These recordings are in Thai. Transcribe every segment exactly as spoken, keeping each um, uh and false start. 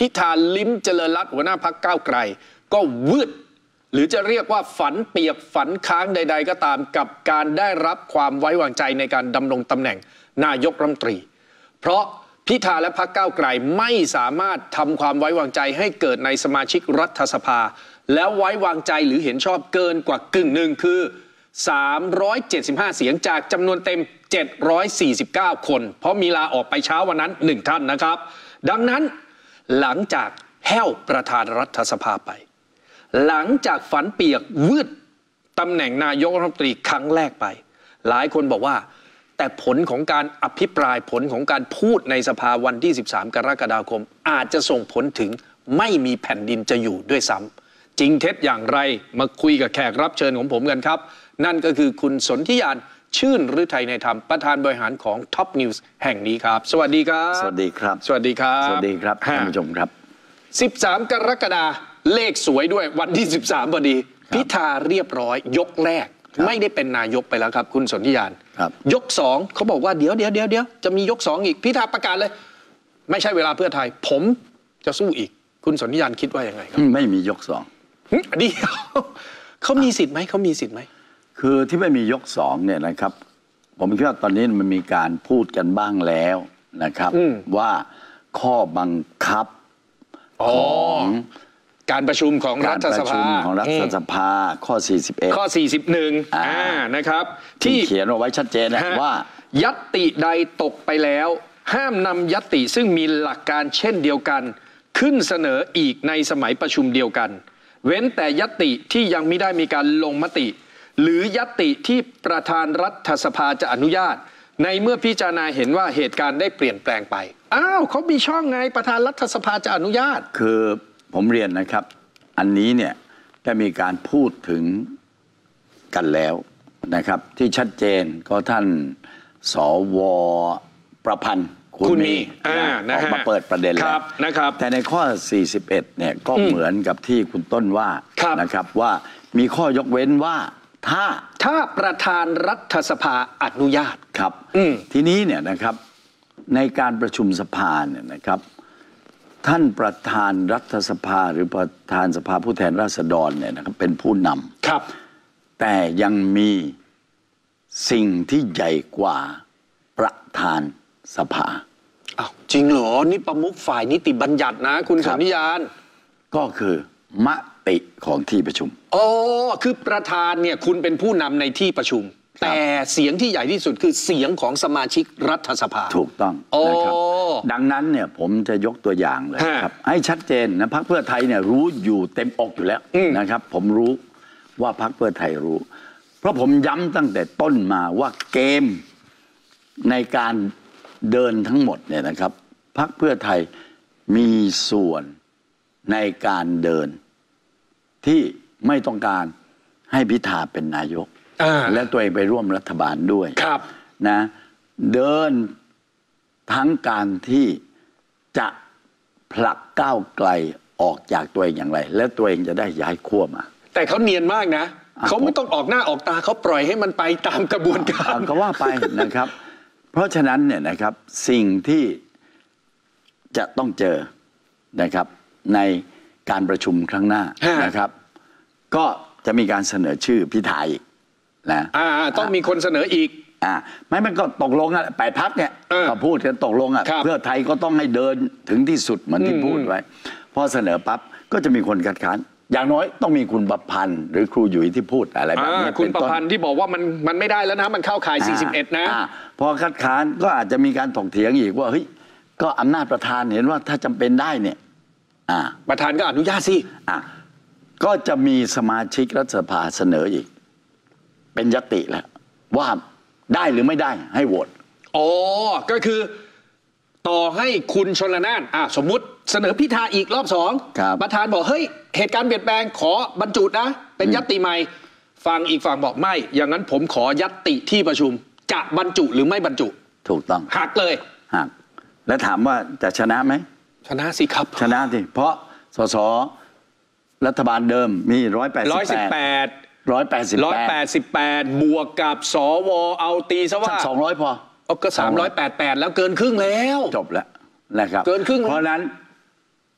พิธาลิ้มเจริญรัตน์หัวหน้าพรรคก้าวไกลก็วืดหรือจะเรียกว่าฝันเปียกฝันค้างใดๆก็ตามกับการได้รับความไว้วางใจในการดำรงตำแหน่งนายกรัฐมนตรีเพราะพิธาและพรรคก้าวไกลไม่สามารถทำความไว้วางใจให้เกิดในสมาชิกรัฐสภาแล้วไว้วางใจหรือเห็นชอบเกินกว่ากึ่งหนึ่งคือสามร้อยเจ็ดสิบห้าเสียงจากจำนวนเต็มเจ็ดร้อยสี่สิบเก้าคนเพราะมีลาออกไปเช้าวันนั้นหนึ่งท่านนะครับดังนั้นหลังจากแห้วประธานรัฐสภาไปหลังจากฝันเปียกวืดตำแหน่งนายกรัฐมนตรีครั้งแรกไปหลายคนบอกว่าแต่ผลของการอภิปรายผลของการพูดในสภาวันที่สิบสามกรกฎาคมอาจจะส่งผลถึงไม่มีแผ่นดินจะอยู่ด้วยซ้ำจริงเท็จอย่างไรมาคุยกับแขกรับเชิญของผมกันครับนั่นก็คือคุณสนธิยานชื่นฤทัยในธรรมประธานบริหารของ Top News แห่งนี้ครับสวัสดีครับสวัสดีครับสวัสดีครับสวัสดีครับท่านผู้ชมครับสิบสามกรกฎาคมเลขสวยด้วยวันที่สิบสามพอดีพิธาเรียบร้อยยกแรกไม่ได้เป็นนายกไปแล้วครับคุณสนธิยานยกสองเขาบอกว่าเดี๋ยวเดี๋ยวเดี๋ยวเดี๋ยวจะมียกสองอีกพิธาประกาศเลยไม่ใช่เวลาเพื่อไทยผมจะสู้อีกคุณสนธิยานคิดว่ายังไงครับไม่มียกสองเดียวเขามีสิทธิ์ไหมเขามีสิทธิ์ไหมคือที่ไม่มียกสองเนี่ยนะครับผมคิดว่าตอนนี้มันมีการพูดกันบ้างแล้วนะครับว่าข้อบังคับของการประชุมของรัฐสภาของรัฐสภาข้อสี่สิบเอ็ดข้อสี่สิบเอ็ดอ่านะครับที่เขียนเอาไว้ชัดเจนนะว่าญัตติใดตกไปแล้วห้ามนำญัตติซึ่งมีหลักการเช่นเดียวกันขึ้นเสนออีกในสมัยประชุมเดียวกันเว้นแต่ญัตติที่ยังไม่ได้มีการลงมติหรือญัตติที่ประธานรัฐสภาจะอนุญาตในเมื่อพิจารณาเห็นว่าเหตุการณ์ได้เปลี่ยนแปลงไปอ้าวเขามีช่องไงประธานรัฐสภาจะอนุญาตคือผมเรียนนะครับอันนี้เนี่ยได้มีการพูดถึงกันแล้วนะครับที่ชัดเจนก็ท่านสวประพันธ์คุณมีออกมาเปิดประเด็นแล้วนะครับแต่ในข้อสี่สิบเอ็ดเนี่ยก็เหมือนกับที่คุณต้นว่านะครับว่ามีข้อยกเว้นว่าถ้าถ้าประธานรัฐสภาอนุญาตครับทีนี้เนี่ยนะครับในการประชุมสภาเนี่ยนะครับท่านประธานรัฐสภาหรือประธานสภาผู้แทนราษฎรเนี่ยนะครับเป็นผู้นำครับแต่ยังมีสิ่งที่ใหญ่กว่าประธานสภาอ้าวจริงเหรอนี่ประมุขฝ่ายนิติบัญญัตินะคุณสนธิยานก็คือมติของที่ประชุมอ๋อคือประธานเนี่ยคุณเป็นผู้นำในที่ประชุมแต่เสียงที่ใหญ่ที่สุดคือเสียงของสมาชิกรัฐสภาถูกต้องนะครับดังนั้นเนี่ยผมจะยกตัวอย่างเลยครับให้ชัดเจนนะพรรคเพื่อไทยเนี่ยรู้อยู่เต็มอกอยู่แล้วนะครับผมรู้ว่าพรรคเพื่อไทยรู้เพราะผมย้ำตั้งแต่ต้นมาว่าเกมในการเดินทั้งหมดเนี่ยนะครับพรรคเพื่อไทยมีส่วนในการเดินที่ไม่ต้องการให้พิธาเป็นนายกและตัวเองไปร่วมรัฐบาลด้วยนะเดินทั้งการที่จะผลักก้าวไกลออกจากตัวเองอย่างไรและตัวเองจะได้ย้ายขั้วมาแต่เขาเนียนมากนะเขาไม่ต้องออกหน้าออกตาเขาปล่อยให้มันไปตามกระบวนการก็ว่าไปนะครับเพราะฉะนั้นเนี่ยนะครับสิ่งที่จะต้องเจอนะครับในการประชุมครั้งหน้านะครับก็จะมีการเสนอชื่อพิธาอีกนะอ่าต้องมีคนเสนออีกอ่าไม่มันก็ตกลงอ่ะแปดพรรคเนี่ยก็พูดกันตกลงอ่ะเพื่อไทยก็ต้องให้เดินถึงที่สุดเหมือนที่พูดไว้พอเสนอปั๊บก็จะมีคนคัดค้านอย่างน้อยต้องมีคุณประพันธ์หรือครูหยุยที่พูดอะไรแบบนี้คุณประพันธ์ที่บอกว่ามันมันไม่ได้แล้วนะมันเข้าข่ายสี่สิบเอ็ดนะพอคัดค้านก็อาจจะมีการถกเถียงอีกว่าเฮ้ยก็อำนาจประธานเห็นว่าถ้าจำเป็นได้เนี่ยอ่าประธานก็อนุญาตสิอ่าก็จะมีสมาชิกรัฐสภาเสนออีกเป็นญัตติแล้วว่าได้หรือไม่ได้ให้โหวตอ๋อก็คือต่อให้คุณชลนานอ่ะสมมุติเสนอพิธาอีกรอบสองประธานบอกเฮ้ยเหตุการณ์เปลี่ยนแปลงขอบรรจุนะเป็นญัตติใหม่ฟังอีกฝั่งบอกไม่อย่างนั้นผมขอญัตติที่ประชุมจะบรรจุหรือไม่บรรจุถูกต้องหักเลยหักแล้วถามว่าจะชนะไหมชนะสิครับชนะสิเพราะสสรัฐบาลเดิมมีร้อยแปดสิบแปดร้อยแปดสิบร้อยแปดสิบแปดบวกกับสวเอาตีซะว่าสองร้อยพอก็สามร้อยแปดแปดแล้วเกินครึ่งแล้วจบแล้วนะครับเกินครึ่งเพราะนั้น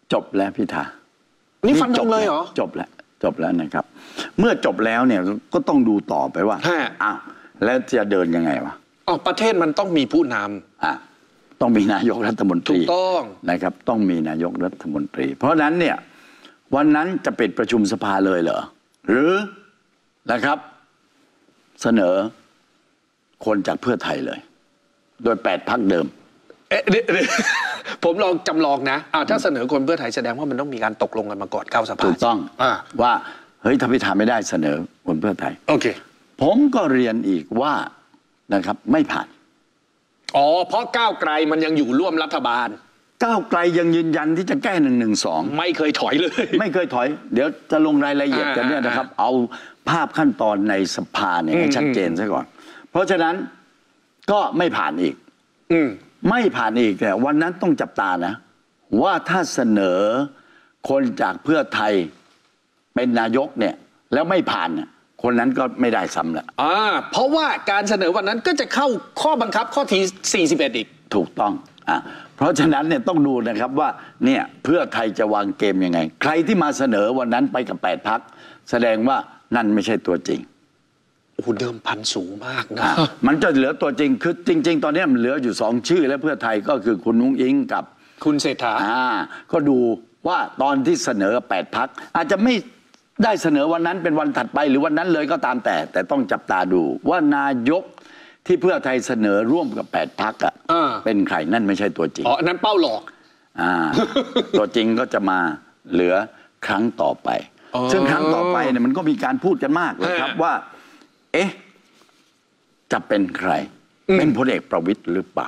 จบแล้วพิธานี่ฟันธงเลยเหรอจบแล้วจบแล้วนะครับ เมื่อจบแล้วเนี่ยก็ต้องดูต่อไปว่าฮะอ้าวแล้วจะเดินยังไงวะอ๋อประเทศมันต้องมีผู้นำอ่ะต้องมีนายกรัฐมนตรีถูกต้องนะครับ ต้องมีนายกรัฐมนตรี เพราะฉะนั้นเนี่ยวันนั้นจะปิดประชุมสภาเลยเหรอหรือนะครับเสนอคนจากเพื่อไทยเลย โดยแปดพรรคเดิมเอ๊ะเดี๋ยวเดี๋ยวผมลองจำลองนะอ่าถ้าเสนอคนเพื่อไทยแสดงว่ามันต้องมีการตกลงกันมาก่อนเข้าสภาถูกต้องอ่าว่าเฮ้ยถ้าพิธาไม่ได้เสนอคนเพื่อไทยโอเคผมก็เรียนอีกว่านะครับไม่ผ่านอ๋อเพราะก้าวไกลมันยังอยู่ร่วมรัฐบาลก้าวไกลยังยืนยันที่จะแก้หนึ่งหนึ่งสองไม่เคยถอยเลยไม่เคยถอย เดี๋ยวจะลงรายละเอียดกันเนี่ยนะครับ เอาภาพขั้นตอนในสภาเนี่ยให้ชัดเจนซะก่อน เพราะฉะนั้นก็ไม่ผ่านอีกอืมไม่ผ่านอีกแต่วันนั้นต้องจับตานะ ว่าถ้าเสนอคนจากเพื่อไทยเป็นนายกเนี่ยแล้วไม่ผ่านเนี่ยคนนั้นก็ไม่ได้ซ้ำละอ่าเพราะว่าการเสนอวันนั้นก็จะเข้าข้อบังคับข้อที่สี่สิบเอ็ดอีกถูกต้องอ่ะเพราะฉะนั้นเนี่ยต้องดูนะครับว่าเนี่ยเพื่อไทยจะวางเกมยังไง ใครที่มาเสนอวันนั้นไปกับแปดพรรคแสดงว่านั่นไม่ใช่ตัวจริงโอ้โหเดิมพันสูงมากนะอ่ะมันจะเหลือตัวจริงคือจริง ๆ ตอนนี้มันเหลืออยู่สองชื่อและเพื่อไทยก็คือคุณนุ้งอิงกับคุณเศรษฐาอ่าก็ดูว่าตอนที่เสนอแปดพรรคอาจจะไม่ได้เสนอวันนั้นเป็นวันถัดไปหรือวันนั้นเลยก็ตามแต่ แต่ต้องจับตาดูว่านายกที่เพื่อไทยเสนอร่วมกับแปดพรรคอ่ะอ่าเป็นใครนั่นไม่ใช่ตัวจริงอ๋ออันนั้นเป้าหลอกอ่า ตัวจริงก็จะมาเหลือครั้งต่อไปอ๋อซึ่งครั้งต่อไปเนี่ยมันก็มีการพูดกันมากเลยครับฮะว่า เอ๊ะจะเป็นใครอืมเป็นพลเอกประวิตรหรือเปล่า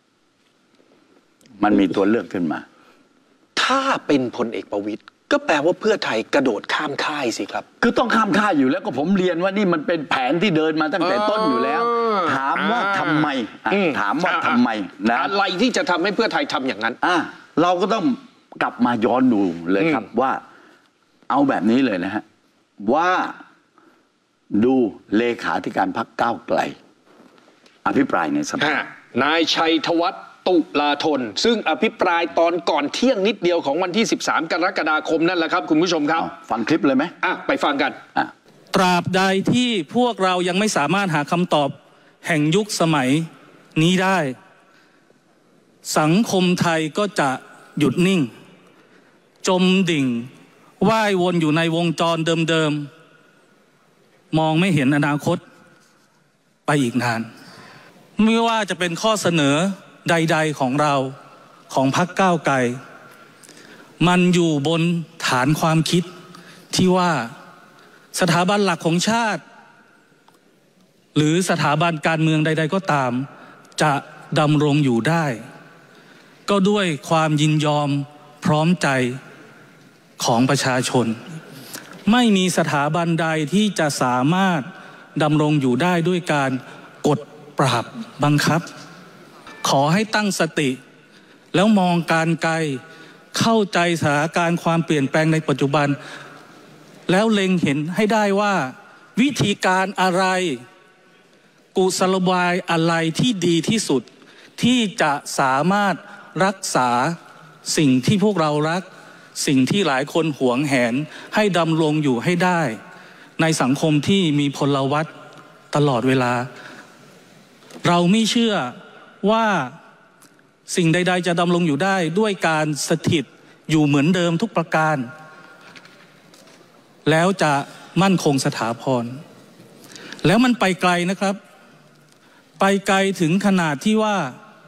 มันมีตัวเลือกขึ้นมาถ้าเป็นพลเอกประวิตยก็แปลว่าเพื่อไทยกระโดดข้ามค่ายสิครับคือต้องข้ามค่ายอยู่แล้วก็ผมเรียนว่านี่มันเป็นแผนที่เดินมาตั้งแต่ต้นอยู่แล้ว ถามว่าทำไมอ่ะอืมถามว่าทำไมนะอะไรที่จะทำให้เพื่อไทยทำอย่างนั้นอ่ะเราก็ต้องกลับมาย้อนดูเลยครับอืมว่าเอาแบบนี้เลยนะฮะว่าดูเลขาธิการพรรคก้าวไกล อภิปรายในสภาฮะนายชัยธวัฒน์ตุลาธนซึ่งอภิปรายตอนก่อนเที่ยงนิดเดียวของวันที่สิบสามกรกฎาคมนั่นแหละครับคุณผู้ชมครับเอาฟังคลิปเลยไหมอ่ะไปฟังกันอ่ะตราบใดที่พวกเรายังไม่สามารถหาคำตอบแห่งยุคสมัยนี้ได้ สังคมไทยก็จะหยุดนิ่ง จมดิ่งว่ายวนอยู่ในวงจรเดิมๆ มองไม่เห็นอนาคตไปอีกนาน ไม่ว่าจะเป็นข้อเสนอใดๆของเราของพรรคก้าวไกล มันอยู่บนฐานความคิดที่ว่าสถาบันหลักของชาติ หรือสถาบันการเมืองใดๆก็ตามจะดำรงอยู่ได้ ก็ด้วยความยินยอมพร้อมใจของประชาชน ไม่มีสถาบันใดที่จะสามารถดำรงอยู่ได้ด้วยการกดปราบบังคับ ขอให้ตั้งสติ แล้วมองการไกลเข้าใจสถานการณ์ความเปลี่ยนแปลงในปัจจุบัน แล้วเล็งเห็นให้ได้ว่าวิธีการอะไรกุศโลบายอะไรที่ดีที่สุด ที่จะสามารถรักษาสิ่งที่พวกเรารัก สิ่งที่หลายคนหวงแหนให้ดำรงอยู่ให้ได้ ในสังคมที่มีพลวัตตลอดเวลา เราไม่เชื่อว่าสิ่งใดๆจะดำรงอยู่ได้ด้วยการสถิตอยู่เหมือนเดิมทุกประการ แล้วจะมั่นคงสถาพรแล้วมันไปไกลนะครับ ไปไกลถึงขนาดที่ว่า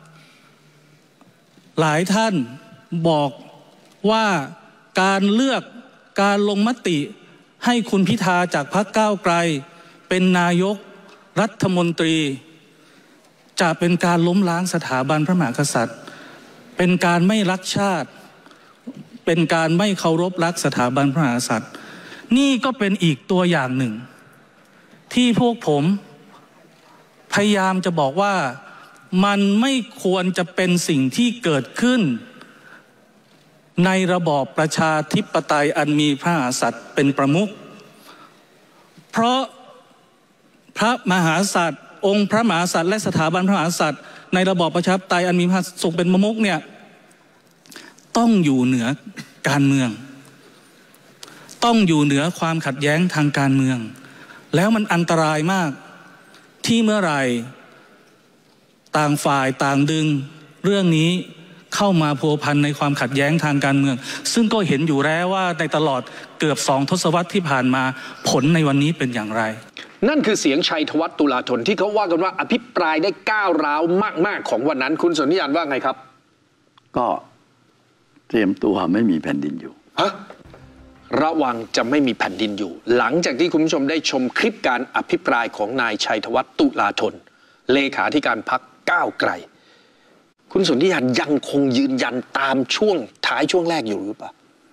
หลายท่านบอกว่าการเลือกการลงมติให้คุณพิธาจากพรรคก้าวไกลเป็นนายกรัฐมนตรีจะเป็นการล้มล้างสถาบันพระมหากษัตริย์เป็นการไม่รักชาติเป็นการไม่เคารพรักสถาบันพระมหากษัตริย์นี่ก็เป็นอีกตัวอย่างหนึ่งที่พวกผมพยายามจะบอกว่ามันไม่ควรจะเป็นสิ่งที่เกิดขึ้นในระบอบประชาธิปไตยอันมีพระมหากษัตริย์เป็นประมุขเพราะพระมหากษัตริย์องค์พระมหากษัตริย์และสถาบันพระมหากษัตริย์ในระบอบประชาธิปไตยอันมีพระมหากษัตริย์ทรงเป็นประมุขเนี่ยต้องอยู่เหนือการเมืองต้องอยู่เหนือความขัดแย้งทางการเมืองแล้วมันอันตรายมากที่เมื่อไหร่ต่างฝ่ายต่างดึงเรื่องนี้เข้ามาพัวพันในความขัดแย้งทางการเมืองซึ่งก็เห็นอยู่แล้วว่าในตลอดเกือบสองทศวรรษที่ผ่านมาผลในวันนี้เป็นอย่างไรนั่นคือเสียงชัยธวัฒน์ตุลาธนที่เขาว่ากันว่าอภิปรายได้ก้าวร้าวมากๆของวันนั้นคุณสนธิยานว่าไงครับก็เตรียมตัวไม่มีแผ่นดินอยู่ฮะระวังจะไม่มีแผ่นดินอยู่หลังจากที่คุณผู้ชมได้ชมคลิปการอภิปรายของนายชัยธวัฒน์ตุลาธนเลขาธิการพรรคก้าวไกลคุณสนธิยานยังคงยืนยันตามช่วงท้ายช่วงแรกอยู่หรือเปล่า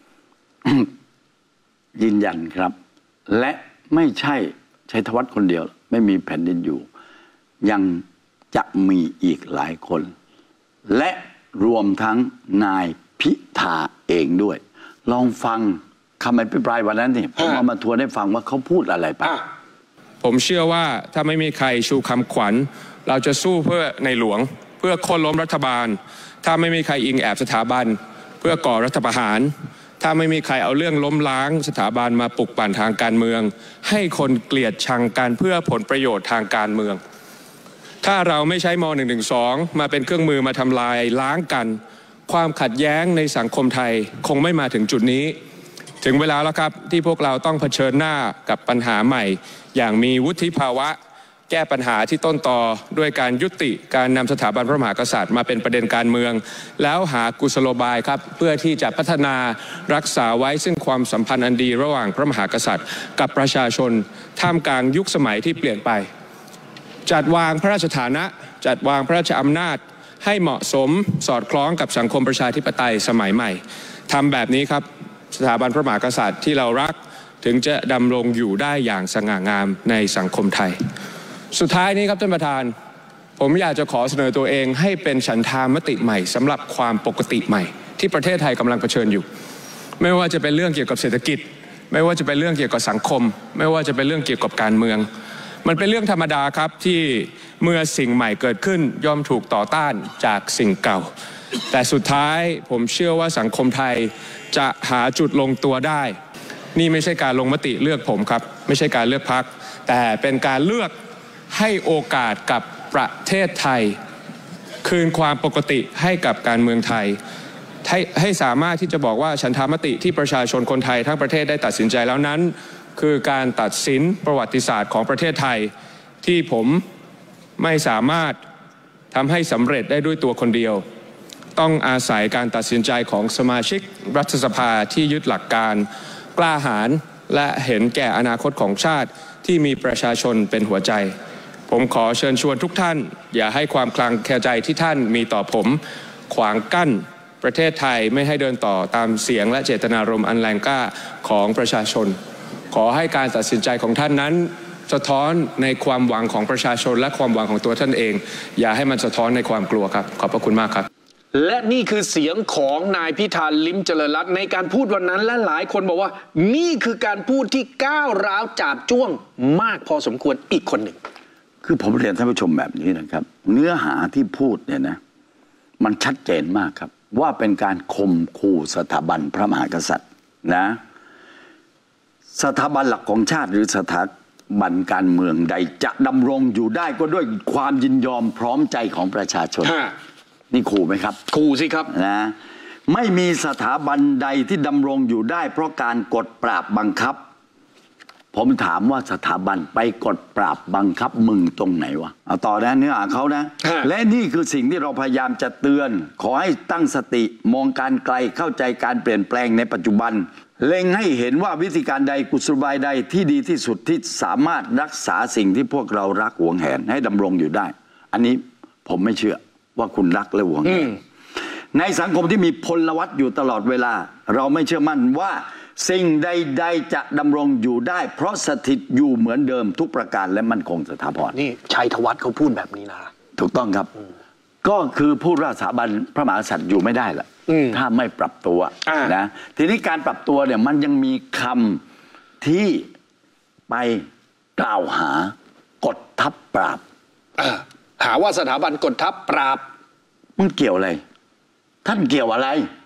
ยืนยันครับและไม่ใช่ชัยธวัฒน์คนเดียวไม่มีแผ่นดินอยู่ยังจะมีอีกหลายคนและรวมทั้งนายพิธาเองด้วยลองฟังคำอภิปรายวันนั้นนี่ผมเอามาทวนให้ฟังว่าเขาพูดอะไรไปผมเชื่อว่าถ้าไม่มีใครชูคำขวัญเราจะสู้เพื่อในหลวงเพื่อโค่นล้มรัฐบาลถ้าไม่มีใครอิงแอบสถาบันเพื่อก่อรัฐประหารถ้าไม่มีใครเอาเรื่องล้มล้างสถาบันมาปลุกปั่นทางการเมืองให้คนเกลียดชังกันเพื่อผลประโยชน์ทางการเมืองถ้าเราไม่ใช้ม หนึ่งหนึ่งสอง มาเป็นเครื่องมือมาทำลายล้างกันความขัดแย้งในสังคมไทยคงไม่มาถึงจุดนี้ถึงเวลาแล้วครับที่พวกเราต้องเผชิญหน้ากับปัญหาใหม่อย่างมีวุฒิภาวะแก้ปัญหาที่ต้นตอด้วยการยุติการนำสถาบันพระมหากษัตริย์มาเป็นประเด็นการเมืองแล้วหากุศโลบายครับเพื่อที่จะพัฒนารักษาไว้ซึ่งความสัมพันธ์อันดีระหว่างพระมหากษัตริย์กับประชาชนท่ามกลางยุคสมัยที่เปลี่ยนไปจัดวางพระราชฐานะจัดวางพระราชอำนาจให้เหมาะสมสอดคล้องกับสังคมประชาธิปไตยสมัยใหม่ทำแบบนี้ครับสถาบันพระมหากษัตริย์ที่เรารักถึงจะดำรงอยู่ได้อย่างสง่างามในสังคมไทยสุดท้ายนี้ครับท่านประธานผมอยากจะขอเสนอตัวเองให้เป็นฉันทามติใหม่สำหรับความปกติใหม่ที่ประเทศไทยกำลังเผชิญอยู่ไม่ว่าจะเป็นเรื่องเกี่ยวกับเศรษฐกิจไม่ว่าจะเป็นเรื่องเกี่ยวกับสังคมไม่ว่าจะเป็นเรื่องเกี่ยวกับการเมืองมันเป็นเรื่องธรรมดาครับที่เมื่อสิ่งใหม่เกิดขึ้นย่อมถูกต่อต้านจากสิ่งเก่าแต่สุดท้ายผมเชื่อว่าสังคมไทยจะหาจุดลงตัวได้นี่ไม่ใช่การลงมติเลือกผมครับไม่ใช่การเลือกพรรคแต่เป็นการเลือกให้โอกาสกับประเทศไทยคืนความปกติให้กับการเมืองไทยให้ให้สามารถที่จะบอกว่าฉันทามติที่ประชาชนคนไทยทั้งประเทศได้ตัดสินใจแล้วนั้นคือการตัดสินประวัติศาสตร์ของประเทศไทยที่ผมไม่สามารถทำให้สำเร็จได้ด้วยตัวคนเดียวต้องอาศัยการตัดสินใจของสมาชิกรัฐสภาที่ยึดหลักการกล้าหาญและเห็นแก่อนาคตของชาติที่มีประชาชนเป็นหัวใจผมขอเชิญชวนทุกท่านอย่าให้ความคลางแคลงใจที่ท่านมีต่อผมขวางกั้นประเทศไทยไม่ให้เดินต่อตามเสียงและเจตนารมณ์อันแรงกล้าของประชาชนขอให้การตัดสินใจของท่านนั้นสะท้อนในความหวังของประชาชนและความหวังของตัวท่านเองอย่าให้มันสะท้อนในความกลัวครับขอบพระคุณมากครับและนี่คือเสียงของนายพิธาลิ้มเจริญรัตน์ในการพูดวันนั้นและหลายคนบอกว่านี่คือการพูดที่ก้าวร้าวจาบจ้วงมากพอสมควรอีกคนหนึ่งคือผมเรียนท่านผู้ชมแบบนี้นะครับเนื้อหาที่พูดเนี่ยนะมันชัดเจนมากครับว่าเป็นการข่มขู่สถาบันพระมหากษัตริย์นะสถาบันหลักของชาติหรือสถาบันการเมืองใดจะดำรงอยู่ได้ก็ด้วยความยินยอมพร้อมใจของประชาชนนี่ขู่ไหมครับขู่สิครับนะไม่มีสถาบันใดที่ดำรงอยู่ได้เพราะการกดปราบบังคับผมถามว่าสถาบันไปกดปราบบังคับมึงตรงไหนวะเอาต่อนะเนื้อหาเขานะและนี่คือสิ่งที่เราพยายามจะเตือนขอให้ตั้งสติมองการไกลเข้าใจการเปลี่ยนแปลงในปัจจุบันเล็งให้เห็นว่าวิธีการใดกุศโลบายใดที่ดีที่สุดที่สามารถรักษาสิ่งที่พวกเรารักหวงแหนให้ดำรงอยู่ได้อันนี้ผมไม่เชื่อว่าคุณรักและหวงแหนในสังคมที่มีพลวัตอยู่ตลอดเวลาเราไม่เชื่อมั่นว่าสิ่งใดๆจะดำรงอยู่ได้เพราะสถิตอยู่เหมือนเดิมทุกประการและมั่นคงสถาพรนี่ชัยธวัฒน์เขาพูดแบบนี้นะถูกต้องครับก็คือพูดว่าสถาบันพระมหากษัตริย์อยู่ไม่ได้ละถ้าไม่ปรับตัวนะทีนี้การปรับตัวเนี่ยมันยังมีคำที่ไปกล่าวหากดทัพปราบหาว่าสถาบันกดทัพปราบมันเกี่ยวอะไรท่านเกี่ยวอะไร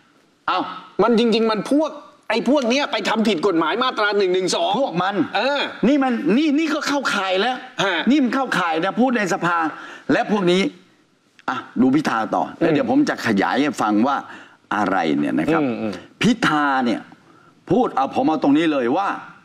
เอ้ามันจริงๆมันพวกไอ้พวกเนี้ยไปทำผิดกฎหมายมาตราหนึ่งหนึ่งสองพวกมันเออนี่มันนี่นี่ก็เข้าข่ายแล้วนี่มันเข้าข่ายนะพูดในสภาและพวกนี้อ่ะดูพิธาต่อแล้วเดี๋ยวผมจะขยายให้ฟังว่าอะไรเนี่ยนะครับพิธาเนี่ยพูดเอาผมเอาตรงนี้เลยว่า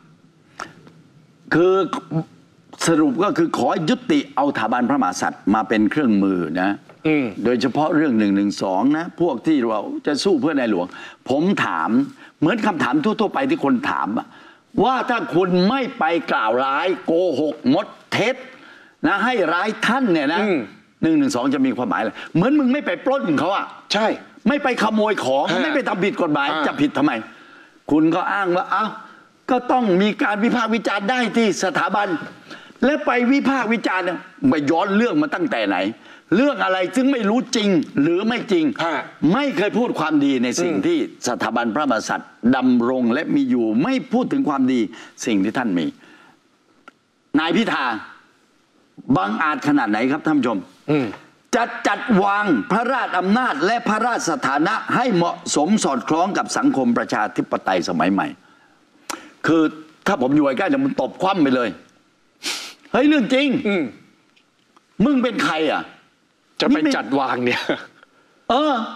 คือสรุปก็คือขอยุติเอาสถาบันพระมหากษัตริย์มาเป็นเครื่องมือนะโดยเฉพาะเรื่องหนึ่งหนึ่งสองนะพวกที่เราจะสู้เพื่อในหลวงผมถามเหมือนคำถามทั่วๆไปที่คนถามว่าถ้าคุณไม่ไปกล่าวร้ายโกหกมดเท็จนะให้ร้ายท่านเนี่ยนะหนึ่งหนึ่งสองจะมีความหมายอะไรเหมือนมึงไม่ไปปล้นเขาอ่ะใช่ไม่ไปขโมยของไม่ไปทำผิดกฎหมายจะผิดทำไมคุณก็อ้างว่าเอ้าก็ต้องมีการวิพากษ์วิจารณ์ได้ที่สถาบันและไปวิพากษ์วิจารณ์เนี่ยไปย้อนเรื่องมาตั้งแต่ไหนเรื่องอะไรซึ่งไม่รู้จริงหรือไม่จริงไม่เคยพูดความดีในสิ่งที่สถาบันพระมหากษัตริย์ดำรงและมีอยู่ไม่พูดถึงความดีสิ่งที่ท่านมีนายพิธาบังอาจขนาดไหนครับท่านผู้ชมจะจัดวางพระราชอำนาจและพระราชสถานะให้เหมาะสมสอดคล้องกับสังคมประชาธิปไตยสมัยใหม่คือถ้าผมอยู่ใกล้ๆจะมันตบคว่ำไปเลยเฮ้ยเรื่องจริงมึงเป็นใครอ่ะจะไปจัดวางเนี่ยเออ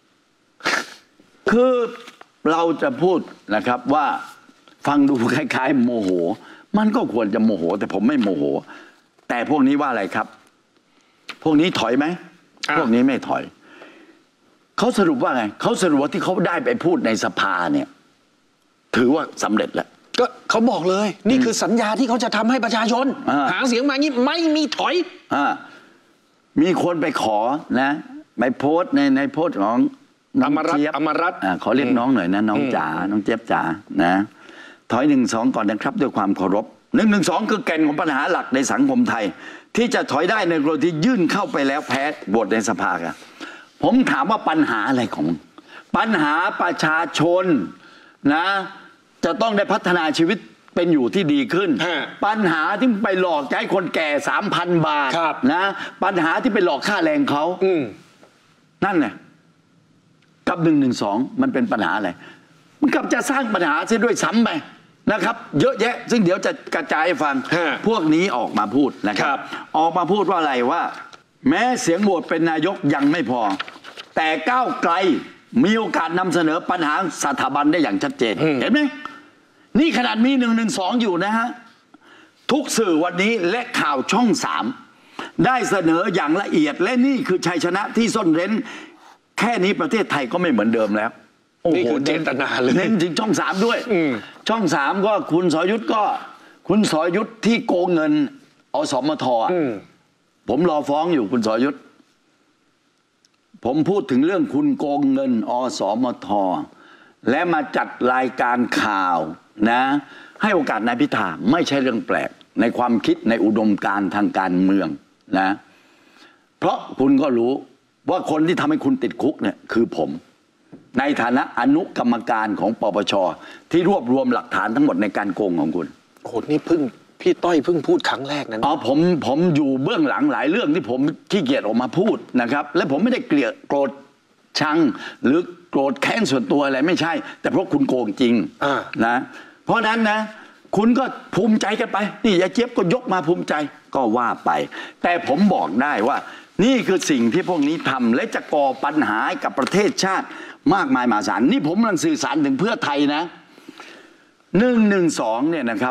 คือเราจะพูดนะครับว่าฟังดูคล้ายๆโมโหมันก็ควรจะโมโหแต่ผมไม่โมโหแต่พวกนี้ว่าอะไรครับพวกนี้ถอยไหมพวกนี้ไม่ถอยเขาสรุปว่าไงเขาสรุปว่าที่เขาได้ไปพูดในสภาเนี่ยถือว่าสำเร็จแล้วก็เขาบอกเลยนี่คือสัญญาที่เขาจะทำให้ประชาชนหาเสียงมางี้ไม่มีถอยอ่ามีคนไปขอนะไปโพสในในโพสของอมรัตน์อมรัตน์ขอเรียกน้องหน่อยนะน้องจ๋าน้องเจี๊ยบจ๋านะถอยหนึ่งสองก่อนนะครับด้วยความเคารพหนึ่งหนึ่งสองคือแก่นของปัญหาหลักในสังคมไทยที่จะถอยได้ในกรณีที่ยื่นเข้าไปแล้วแพ้โหวตในสภาครับผมถามว่าปัญหาอะไรของปัญหาประชาชนนะจะต้องได้พัฒนาชีวิตเป็นอยู่ที่ดีขึ้นปัญหาที่ไปหลอกให้คนแก่สามพันบาทนะปัญหาที่ไปหลอกค่าแรงเขานั่นแหละกับหนึ่งหนึ่งสองมันเป็นปัญหาอะไรมันกลับจะสร้างปัญหาเสียด้วยซ้ำไปนะครับเยอะแยะซึ่งเดี๋ยวจะกระจายให้ฟังพวกนี้ออกมาพูดนะครับออกมาพูดว่าอะไรว่าแม้เสียงโหวตเป็นนายกยังไม่พอแต่ก้าวไกลมีโอกาสนำเสนอปัญหาสถาบันได้อย่างชัดเจนเห็นไหมนี่ขนาดมีหนึ่งหนึ่งสองอยู่นะฮะทุกสื่อวันนี้และข่าวช่องสามได้เสนออย่างละเอียดและนี่คือชัยชนะที่ซ่อนเร้นแค่นี้ประเทศไทยก็ไม่เหมือนเดิมแล้วโอ้โหเจตนาเลยเน้นถึงช่องสามด้วยช่องสามก็คุณสรยุทธก็คุณสรยุทธที่โกงเงินอสมทผมรอฟ้องอยู่คุณสรยุทธผมพูดถึงเรื่องคุณโกงเงินอสมทและมาจัดรายการข่าวนะให้โอกาสนายพิธาไม่ใช่เรื่องแปลกในความคิดในอุดมการณ์ทางการเมืองนะเพราะคุณก็รู้ว่าคนที่ทำให้คุณติดคุกเนี่ยคือผมในฐานะอนุกรรมการของปปชที่รวบรวมหลักฐานทั้งหมดในการโกงของคุณโหนี่เพิ่งพี่ต้อยเพิ่งพูดครั้งแรกนั้นอ๋อผมผมอยู่เบื้องหลังหลายเรื่องที่ผมขี้เกียจออกมาพูดนะครับและผมไม่ได้เกลียดโกรธชังหรือโกรธแค้นส่วนตัวอะไรไม่ใช่แต่เพราะคุณโกงจริงนะเพราะนั้นนะคุณก็ภูมิใจกันไปนี่ยายเจี๊ยบก็ยกมาภูมิใจก็ว่าไปแต่ผมบอกได้ว่านี่คือสิ่งที่พวกนี้ทำและจะก่อปัญหากับประเทศชาติมากมายมหาศาลนี่ผมกำลังสื่อสารถึงเพื่อไทยนะหนึ่งหนึ่งสองเนี่ยนะครับ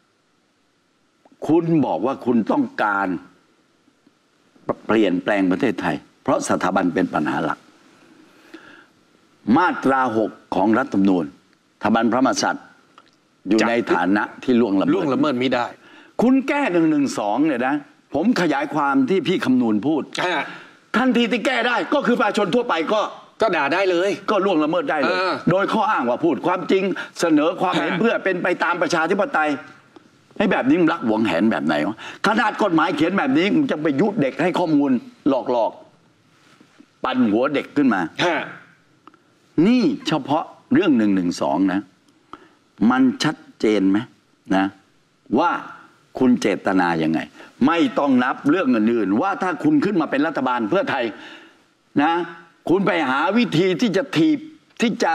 คุณบอกว่าคุณต้องการเปลี่ยนแปลงประเทศไทยเพราะสถาบันเป็นปัญหาหลักมาตราหกของรัฐธรรมนูญสถาบันพระมหากษัตริย์อยู่ในฐานะที่ล่วงละเมิดล่วงละเมิดไม่ได้คุณแก้หนึ่งหนึ่งสองเนี่ยนะผมขยายความที่พี่คำนูนพูดทันทีที่แก้ได้ก็คือประชาชนทั่วไปก็ก็ด่าได้เลยก็ล่วงละเมิดได้เลยโดยข้ออ้างว่าพูดความจริงเสนอความเห็นเพื่อเป็นไปตามประชาธิปไตยให้แบบนี้มันรักหวงแหนแบบไหนวะขนาดกฎหมายเขียนแบบนี้มันจะไปยุเด็กให้ข้อมูลหลอกหลอกปั่นหัวเด็กขึ้นมานี่เฉพาะเรื่องหนึ่งหนึ่งสองนะมันชัดเจนไหมนะว่าคุณเจตนายังไงไม่ต้องนับเรื่องอื่นๆว่าถ้าคุณขึ้นมาเป็นรัฐบาลเพื่อไทยนะคุณไปหาวิธีที่จะถีบที่จะ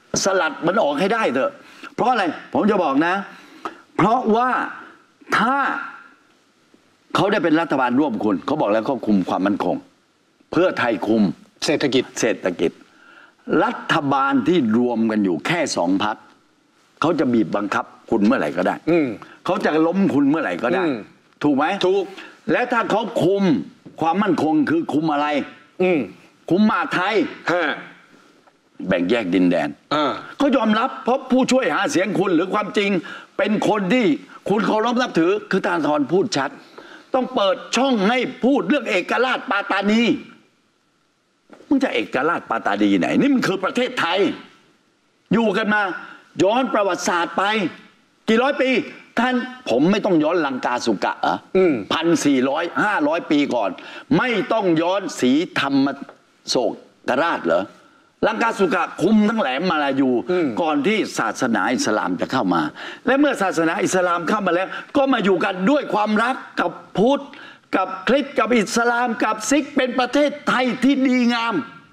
สลัดมันออกให้ได้เถอะเพราะอะไรผมจะบอกนะเพราะว่าถ้าเขาได้เป็นรัฐบาลร่วมคุณเขาบอกแล้วเขาคุมความมั่นคงเพื่อไทยคุมเศรษฐกิจเศรษฐกิจรัฐบาลที่รวมกันอยู่แค่สองพรรคเขาจะบีบบังคับคุณเมื่อไหร่ก็ได้เขาจะล้มคุณเมื่อไหร่ก็ได้ถูกไหมถูกและถ้าเขาคุมความมั่นคงคือคุมอะไรคุมมหาไทยแบ่งแยกดินแดนเขายอมรับเพราะผู้ช่วยหาเสียงคุณหรือความจริงเป็นคนที่คุณเคารพนับถือคือธนาธรพูดชัดต้องเปิดช่องให้พูดเรื่องเอกราชปาตานีมึงจะเอกราชปาตานีไหนนี่มันคือประเทศไทยอยู่กันมาย้อนประวัติศาสตร์ไปกี่ร้อยปีท่านผมไม่ต้องย้อนลังกาสุกะอ่ะพันสี่ร้อยห้าร้อยปีก่อนไม่ต้องย้อนศรีธรรมโศกราชเหรอลังกาสุกะคุมทั้งแหลมมาลายูก่อนที่ศาสนาอิสลามจะเข้ามาและเมื่อศาสนาอิสลามเข้ามาแล้วก็มาอยู่กันด้วยความรักกับพุทธกับคริสต์กับอิสลามกับซิกเป็นประเทศไทยที่ดีงาม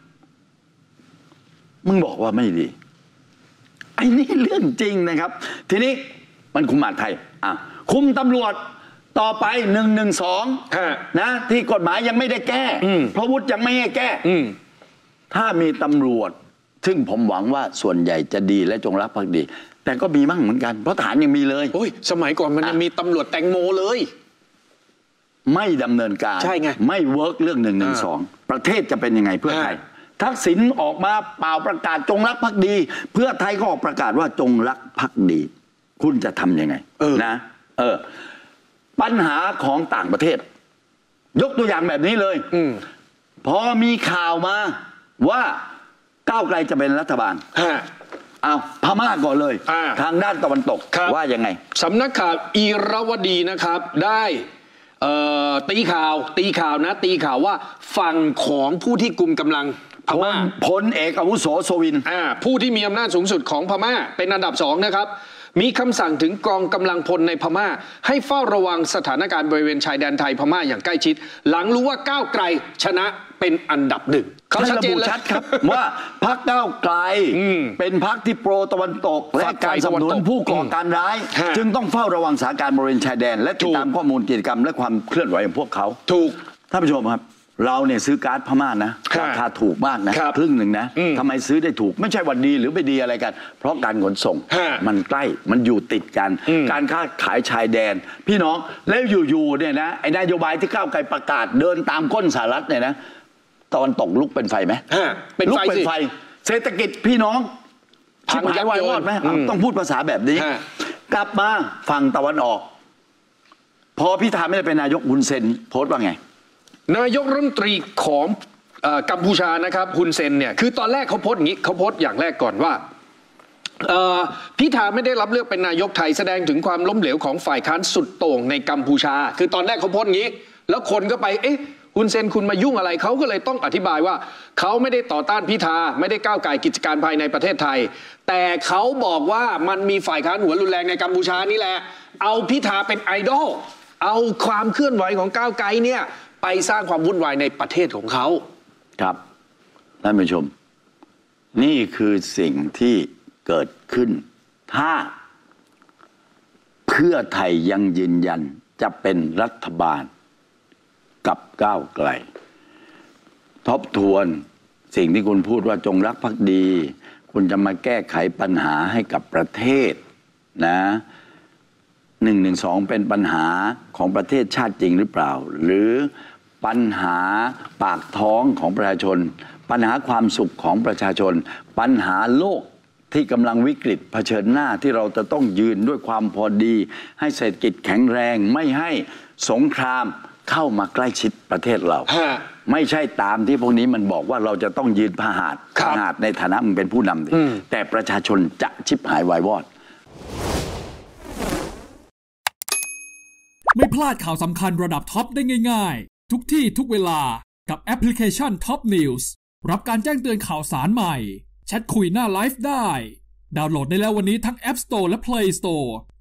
มึงบอกว่าไม่ดีไอ้นี่เรื่องจริงนะครับทีนี้มันคุมมหาดไทยอ่ะคุมตำรวจต่อไปหนึ่งหนึ่งสองนะที่กฎหมายยังไม่ได้แก้เพราะวุฒิยังไม่ให้แก้ถ้ามีตำรวจซึ่งผมหวังว่าส่วนใหญ่จะดีและจงรักภักดีแต่ก็มีมั่งเหมือนกันเพราะฐานยังมีเลยโอ้ยสมัยก่อนมันยังมีตำรวจแตงโมเลยไม่ดำเนินการใช่ไงไม่เวิร์กเรื่องหนึ่งหนึ่งสองประเทศจะเป็นยังไงเพื่อไทยทักษิณออกมาเปล่าประกาศจงรักภักดีเพื่อไทยก็ออกประกาศว่าจงรักภักดีคุณจะทำยังไงนะเออปัญหาของต่างประเทศยกตัวอย่างแบบนี้เลยพอมีข่าวมาว่าก้าวไกลจะเป็นรัฐบาลเอาพม่าก่อนเลยทางด้านตะวันตกว่ายังไงสำนักข่าวอีรวดีนะครับได้ตีข่าวตีข่าวนะตีข่าวว่าฝั่งของผู้ที่กุมกำลังพม่าพลเอกอาวุโสโซวินผู้ที่มีอำนาจสูงสุดของพม่าเป็นอันดับสองนะครับมีคำสั่งถึงกองกำลังพลในพม่าให้เฝ้าระวังสถานการณ์บริเวณชายแดนไทยพม่าอย่างใกล้ชิดหลังรู้ว่าก้าวไกลชนะเป็นอันดับหนึ่งเขาชัดเจนแล้วครับว่าพรรคก้าวไกลเป็นพรรคที่โปรตะวันตกและการสนับสนุนผู้ก่อการร้ายจึงต้องเฝ้าระวังสถานการณ์บริเวณชายแดนและติดตามข้อมูลกิจกรรมและความเคลื่อนไหวของพวกเขาถูกท่านผู้ชมครับเราเนี่ยซื้อก๊าซพม่านะราคาถูกมากนะครึ่งหนึ่งนะทำไมซื้อได้ถูกไม่ใช่วันดีหรือไม่ดีอะไรกันเพราะการขนส่งมันใกล้มันอยู่ติดกันการค้าขายชายแดนพี่น้องแล้วอยู่ๆเนี่ยนะไอ้นโยบายที่ก้าวไกลประกาศเดินตามก้นสหรัฐเนี่ยนะตอนตกลุกเป็นไฟไหมลุกเป็นไฟเศรษฐกิจพี่น้องชิบหายวายวอดไหมต้องพูดภาษาแบบนี้กลับมาฝั่งตะวันออกพอพิธาไม่ได้เป็นนายกฮุนเซนโพสต์ว่าไงนายกรัฐมนตรีของกัมพูชานะครับฮุนเซนเนี่ยคือตอนแรกเขาโพสต์อย่างนี้เขาโพสต์อย่างแรกก่อนว่าพิธาไม่ได้รับเลือกเป็นนายกไทยแสดงถึงความล้มเหลวของฝ่ายค้านสุดโต่งในกัมพูชาคือตอนแรกเขาโพสต์อย่างนี้แล้วคนก็ไปเอ๊ะฮุนเซนคุณมายุ่งอะไรเขาก็เลยต้องอธิบายว่าเขาไม่ได้ต่อต้านพิธาไม่ได้ก้าวไก่กิจการภายในประเทศไทยแต่เขาบอกว่ามันมีฝ่ายค้านหัวรุนแรงในกัมพูชานี่แหละเอาพิธาเป็นไอดอลเอาความเคลื่อนไหวของก้าวไกลเนี่ยไปสร้างความวุ่นวายในประเทศของเขาครับท่านผู้ชมนี่คือสิ่งที่เกิดขึ้นถ้าเพื่อไทยยังยืนยันจะเป็นรัฐบาลกับก้าวไกลทบทวนสิ่งที่คุณพูดว่าจงรักภักดีคุณจะมาแก้ไขปัญหาให้กับประเทศนะหนึ่งหนึ่งสองเป็นปัญหาของประเทศชาติจริงหรือเปล่าหรือปัญหาปากท้องของประชาชนปัญหาความสุขของประชาชนปัญหาโลกที่กำลังวิกฤตเผชิญหน้าที่เราจะต้องยืนด้วยความพอดีให้เศรษฐกิจแข็งแรงไม่ให้สงครามเข้ามาใกล้ชิดประเทศเราไม่ใช่ตามที่พวกนี้มันบอกว่าเราจะต้องยืนพหาดพหาดในฐานะมึงเป็นผู้นำแต่ประชาชนจะชิบหายวายวอดไม่พลาดข่าวสำคัญระดับท็อปได้ง่ายๆทุกที่ทุกเวลากับแอปพลิเคชัน Top News รับการแจ้งเตือนข่าวสารใหม่แชทคุยหน้าไลฟ์ได้ดาวน์โหลดได้แล้ววันนี้ทั้ง App Store และ Play Store